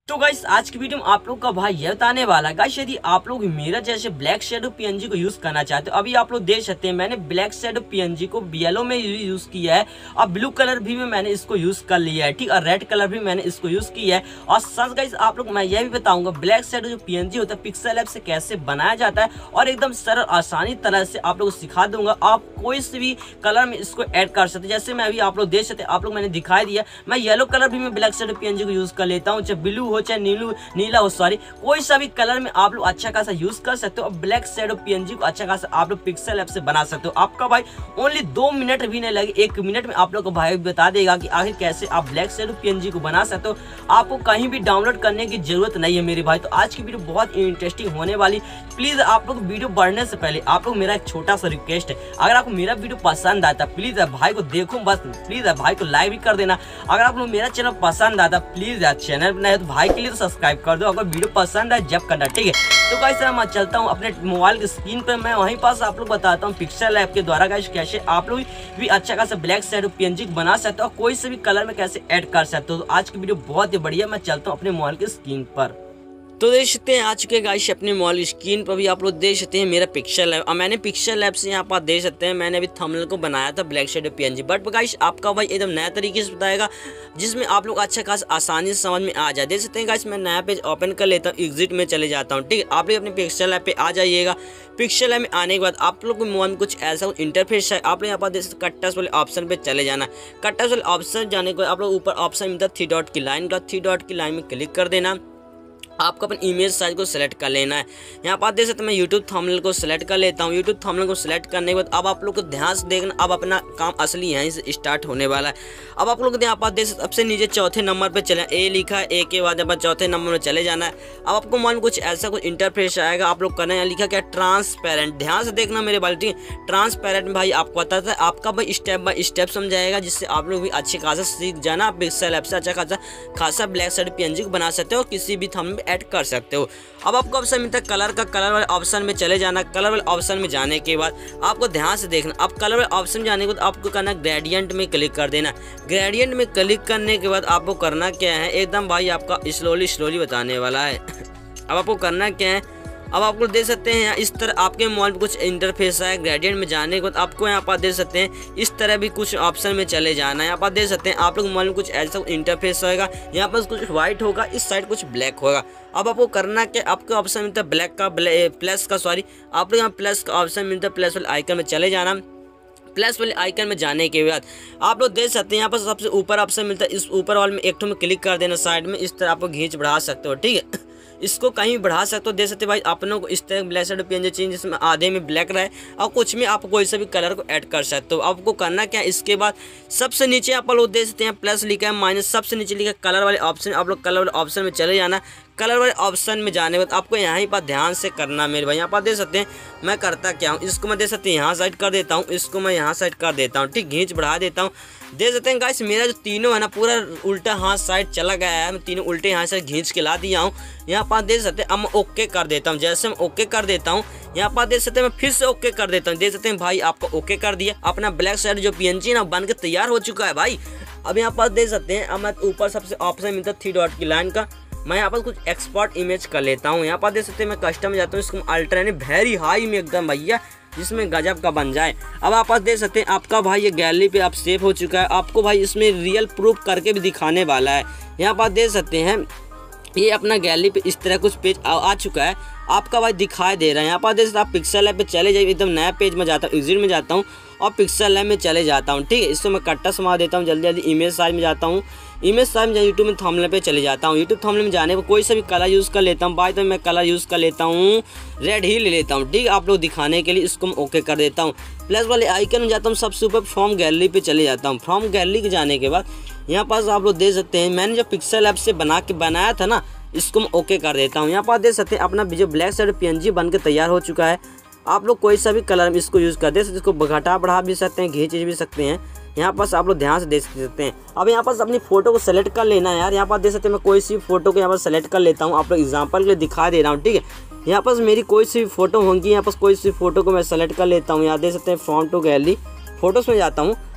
तो गाइस आज की वीडियो में आप लोग का भाई यह बताने वाला गाइस, यदि आप लोग मेरा जैसे ब्लैक शेडो पीएनजी को यूज करना चाहते हो, अभी आप लोग देख सकते हैं मैंने ब्लैक शेडो पीएनजी को येलो में यूज किया है और ब्लू कलर भी में मैंने इसको यूज कर लिया है, ठीक। और रेड कलर भी मैंने इसको यूज किया है। और सच गाइस आप लोग मैं यह भी बताऊंगा ब्लैक शेडो जो पीएनजी होता है पिक्सेल लैब से कैसे बनाया जाता है और एकदम सरल आसानी तरह से आप लोग को सिखा दूंगा। आप कोई से भी कलर में इसको ऐड कर सकते हैं। जैसे मैं अभी आप लोग देख सकते हैं, आप लोग मैंने दिखाई दिया, मैं येलो कलर भी मैं ब्लैक शेडो पीएनजी को यूज कर लेता हूँ, चाहे ब्लू हो चाहे नीला हो, सॉरी कोई सा भी कलर में आप लोग अच्छा खासा यूज कर सकते हो और ब्लैक शेडो पीएनजी को अच्छा खासा आप लोग पिक्सेल लैब से बना सकते हो। आपका भाई ओनली 2 मिनट भी नहीं लगे, 1 मिनट में आप लोग को भाई बता देगा कि आखिर कैसे आप ब्लैक शेडो पीएनजी को बना सकते हो। आपको कहीं भी डाउनलोड करने की जरूरत नहीं है मेरे भाई। तो आज की वीडियो बहुत इंटरेस्टिंग होने वाली। प्लीज आप लोग वीडियो बढ़ने से पहले आप लोग मेरा एक छोटा सा रिक्वेस्ट है, अगर आपको मेरा वीडियो पसंद आता प्लीज भाई को देखो, बस प्लीज भाई को लाइक भी कर देना। अगर आप लोग मेरा चैनल पसंद आता प्लीज चैनल बनाए तो भाई के लिए तो सब्सक्राइब कर दो, अगर वीडियो पसंद है जब करना, ठीक है। तो गाइस मैं चलता हूँ अपने मोबाइल की स्क्रीन पर, मैं वहीं पास आप लोग बताता हूँ पिक्सेल लैब के द्वारा गाइस कैसे आप लोग भी अच्छा खासा ब्लैक शेडो पीएनजी बना सकते हो और कोई से भी कलर में कैसे ऐड कर सकते हो। तो आज की वीडियो बहुत ही बढ़िया, मैं चलता हूँ अपने मोबाइल की स्क्रीन पर। तो देख सकते हैं आ चुके गाइस अपने मोबाइल स्क्रीन पर भी आप लोग देख सकते हैं मेरा पिक्सेल लैब। और मैंने पिक्सेल लैब से यहाँ पर देख सकते हैं मैंने अभी थंबनेल को बनाया था black shadow PNG, but guys आपका भाई एकदम नया तरीके से बताएगा जिसमें आप लोग अच्छा खासा आसानी से समझ में आ जाए। देख सकते हैं गाइस मैं नया पेज ओपन कर लेता हूँ, एग्जिट में चले जाता हूँ, ठीक है। आप लोग अपने पिक्सेल लैब पे आ जाइएगा। पिक्सेल लैब में आने के बाद आप लोग को मोबाइल में कुछ ऐसा इंटरफेस है, आप लोग यहाँ पर देख सकते कट्टस वाले ऑप्शन पे चले जाना। कट्टस वाले ऑप्शन जाने के बाद आप लोग ऊपर ऑप्शन मिलता है 3 डॉट की लाइन का, 3 डॉट की लाइन में क्लिक कर देना। आपको अपन इमेज साइज को सिलेक्ट कर लेना है। यहाँ पर देख सकते मैं यूट्यूब थंबनेल को सिलेक्ट कर लेता हूँ। यूट्यूब थंबनेल को सिलेक्ट करने के बाद अब आप लोग को ध्यान से देखना, अब अपना काम असली यहीं से स्टार्ट होने वाला है। अब आप लोग यहाँ पर देख सकते सबसे नीचे चौथे नंबर पे चले, ए लिखा है, ए के बाद यहाँ पर चौथे नंबर में चले जाना है। अब आपको मान कुछ ऐसा कुछ इंटरफेस आएगा, आप लोग करना है, लिखा क्या ट्रांसपेरेंट, ध्यान से देखना मेरे भाई, ठीक है। ट्रांसपेरेंट भाई आपको बताता है, आपका भाई स्टेप बाय स्टेप समझाएगा जिससे आप लोग भी अच्छे खासा सीख जाना। पिक्सेल लैब से अच्छा खासा ब्लैक शेडो पीएनजी को बना सकते हो, किसी भी थंबनेल में ऐड कर सकते हो। अब आपको ऑप्शन मिलता है कलर का, कलर वाले ऑप्शन में चले जाना। कलर वाले ऑप्शन में जाने के बाद आपको ध्यान से देखना, अब कलर वाले ऑप्शन में जाने के बाद आपको करना ग्रेडियंट में क्लिक कर देना। ग्रेडियंट में क्लिक करने के बाद आपको करना क्या है, एकदम भाई आपका स्लोली बताने वाला है। अब आपको करना क्या है, अब आप लोग देख सकते हैं इस तरह आपके मोबाइल में कुछ इंटरफेस है। ग्रेडियंट में जाने के बाद आपको यहाँ पर देख सकते हैं इस तरह भी कुछ ऑप्शन में चले जाना है। यहाँ पर देख सकते हैं आप लोग मोबाइल में कुछ ऐसा इंटरफेस होगा, यहाँ पर कुछ व्हाइट होगा, इस साइड कुछ ब्लैक होगा। अब आपको करना क्या, आपको ऑप्शन मिलता है ब्लैक का, प्लस का, सॉरी आप लोग यहाँ प्लस का ऑप्शन मिलता है, प्लस वाले आइकन में चले जाना। प्लस वाले आइकन में जाने के बाद आप लोग देख सकते हैं यहाँ पर सबसे ऊपर ऑप्शन मिलता है, इस ऊपर वाले में एक में क्लिक कर देना साइड में, इस तरह आपको खींच बढ़ा सकते हो, ठीक है। इसको कहीं बढ़ा सकते हो, देख सकते भाई अपनों को इस तरह ब्लैक शेडो पीएनजी चाहिए जिसमें आधे में ब्लैक रहे और कुछ में आप कोई सा भी कलर को ऐड कर सकते हो। आपको करना क्या है, इसके बाद सबसे नीचे आप लोग देख सकते हैं प्लस लिखा है, माइनस सबसे नीचे लिखा है कलर वाले ऑप्शन, आप लोग कलर वाले ऑप्शन में चले जाना। कलर वाले ऑप्शन में जाने के बाद आपको यहाँ पर ध्यान से करना मेरे भाई। यहाँ पर देख सकते हैं मैं करता क्या हूँ, इसको मैं देख सकते हैं यहाँ साइड कर देता हूँ, इसको मैं यहाँ साइड कर देता हूँ, ठीक, खींच बढ़ा देता हूँ। देख सकते हैं गाइस मेरा जो तीनों है ना पूरा उल्टा हाथ साइड चला गया है, मैं तीनों उल्टे हाथ से खींच के ला दिया हूँ। यहाँ पर देख सकते हैं अब मैं ओके कर देता हूँ। जैसे मैं ओके कर देता हूँ यहाँ पर देख सकते हैं मैं फिर से ओके कर देता हूँ। देख सकते हैं भाई आपको ओके कर दिया, अपना ब्लैक शेडो जो पीएनजी ना बन के तैयार हो चुका है भाई। अब यहाँ पर देख सकते हैं अब मैं ऊपर सबसे ऑप्शन मिलता है 3 डॉट की लाइन का, मैं यहाँ पर कुछ एक्सपोर्ट इमेज कर लेता हूँ। यहाँ पर देख सकते हैं मैं कस्टम में जाता हूँ, इसको अल्ट्रा यानी वेरी हाई में एकदम भैया जिसमें गजब का बन जाए। अब आप देख सकते हैं आपका भाई ये गैलरी पे आप सेव हो चुका है, आपको भाई इसमें रियल प्रूफ करके भी दिखाने वाला है। यहाँ पर देख सकते हैं ये अपना गैलरी पे इस तरह कुछ पेज आ चुका है, आपका भाई दिखाई दे रहा है। यहाँ पर देख सकते आप पिक्सेल लैब पे चले जाइए, एकदम नया पेज में जाता हूँ, एग्जिट में जाता हूँ और पिक्सेल लैब में चले जाता हूँ, ठीक है। इसको मैं कट्टा समा देता हूँ, जल्दी इमेज साइज में जाता हूँ, इमेज साइज में यूट्यूब में थंबनेल पे चले जाता हूँ। यूट्यूब थंबनेल में जाने पर कोई सा भी कलर यूज़ कर लेता हूँ, भाई तो मैं कलर यूज़ कर लेता हूँ रेड ही ले लेता हूँ, ठीक, आप लोग दिखाने के लिए इसको मैं ओके कर देता हूँ। प्लस वाले आइकन में जाता हूँ, सबसे ऊपर फ्रॉम गैलरी पे चले जाता हूँ। फ्रॉम गैलरी के जाने के बाद यहाँ पास आप लोग देख सकते हैं मैंने जो पिक्सेल लैब से बनाया था ना, इसको मैं ओके कर देता हूँ। यहाँ पर देख सकते हैं अपना जो ब्लैक शेडो पीएनजी बन के तैयार हो चुका है। आप लोग कोई सा भी कलर में इसको यूज़ कर दे सकते, इसको घटा बढ़ा भी सकते हैं, खींच भी सकते हैं। यहाँ पास आप लोग ध्यान से देख सकते हैं। अब यहाँ पास अपनी फोटो को सेलेक्ट कर लेना है यार। यहाँ पर देख सकते हैं मैं कोई सी फोटो को यहाँ पर सेलेक्ट कर लेता हूँ, आप लोग एग्जाम्पल के लिए दिखा दे रहा हूँ, ठीक है। यहाँ पास मेरी कोई सी फोटो होंगी, यहाँ पास कोई सी फोटो को मैं सेलेक्ट कर लेता हूँ। यहाँ देख सकते हैं फ्रॉम टू गैलरी फोटोज़ में जाता हूँ।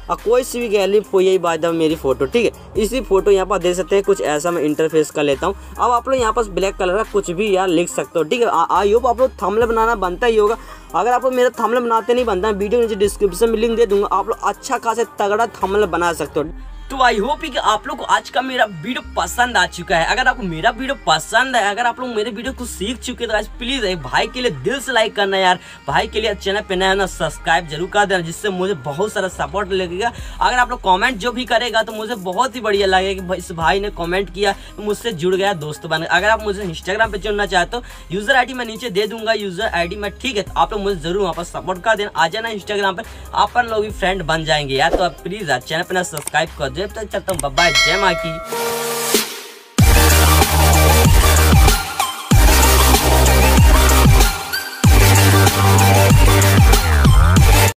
और कोई सी भी गैलरी यही बात है मेरी फोटो, ठीक है। इसी फोटो यहाँ पर देख सकते हैं, कुछ ऐसा मैं इंटरफेस कर लेता हूँ। अब आप लोग यहाँ पर ब्लैक कलर का कुछ भी यार लिख सकते हो, ठीक है। आई होप आप लोग थंबनेल बनाना बनता ही होगा। अगर आप लोग मेरा थंबनेल बनाते नहीं बनता है, वीडियो नीचे डिस्क्रिप्शन में लिंक दे दूंगा, आप लोग अच्छा खासा तगड़ा थंबनेल बना सकते हो। तो आई होप कि आप लोग को आज का मेरा वीडियो पसंद आ चुका है। अगर आपको मेरा वीडियो पसंद है, अगर आप लोग मेरे वीडियो को सीख चुके तो आज प्लीज भाई के लिए दिल से लाइक करना यार। भाई के लिए चैनल पे नया है ना, सब्सक्राइब जरूर कर देना, जिससे मुझे बहुत सारा सपोर्ट लगेगा। अगर आप लोग कमेंट जो भी करेगा तो मुझे बहुत ही बढ़िया लगेगा कि इस भाई ने कमेंट किया, मुझसे जुड़ गया, दोस्त बन गया। अगर आप मुझे इंस्टाग्राम पे जुड़ना चाहते हो, यूजर आईडी मैं नीचे दे दूंगा, यूजर आईडी में, ठीक है। तो आप लोग मुझे जरूर वहाँ पर सपोर्ट कर देना, आ जाना इंस्टाग्राम पर, अपन लोग भी फ्रेंड बन जाएंगे यार। तो आप प्लीज चैनल पे ना सब्सक्राइब कर दे। तो चलता हूँ, बाय, जय माँ की।